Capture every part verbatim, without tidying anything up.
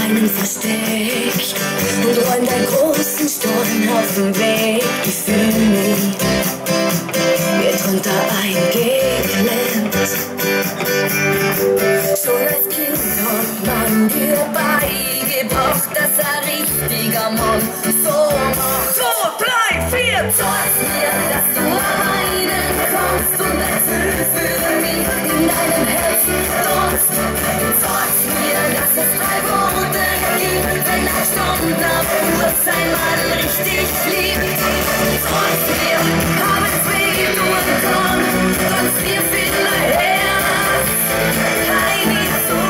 kleinen Versteck und räumt einen großen Stollen auf dem Weg. Ich fühl mich, wird drunter eingeglänzt. Schon als Kind hat man dir beigebracht, dass ein richtiger Mann so macht. So, drei, vier, zeig mir, dass du weinen kannst und erfüll für mich in deinem Herzen Dunst. Zeig mir, dass es drei Worte gibt, wenn eine Stunde auf Uhr einmal richtig liebt. Zeig mir, hab es weh tun kann, sonst wir finden her. Keine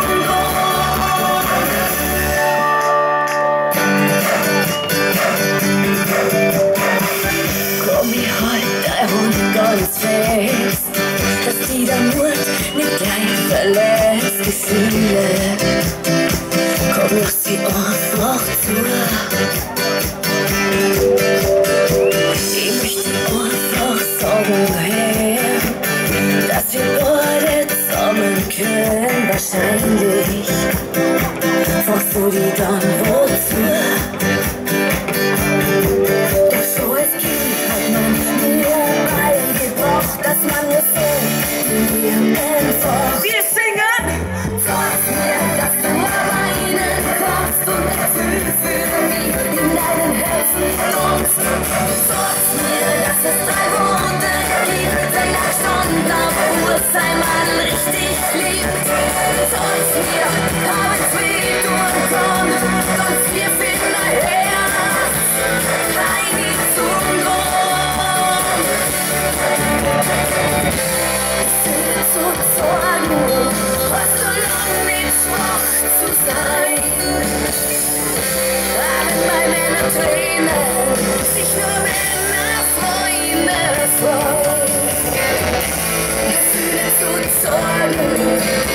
komm ich halt der Hund ganz fest, dass die der Mut nicht gleich verlässt. Gefühle, komm lass sie einfach zu. Ich möchte einfach sagen, hey, dass wir beide zusammen können. Wahrscheinlich fragst du die dann wozu. Wir singen! Zeig mir, dass du weinen kannst und erfüll für mich in deinem Herzen Dunst. Zeig mir, dass es drei Worte gibt, wenn der Stunde auf Uhr einmal richtig liebt. Zeig mir, hab es weh tun kann, sonst wir finden her. Keine Zukunft. Zu sagen, was so lang nicht schwach zu sein. Wenn bei Männern Tränen sich nur Männer Freunde freuen. Gefühle zu sorgen.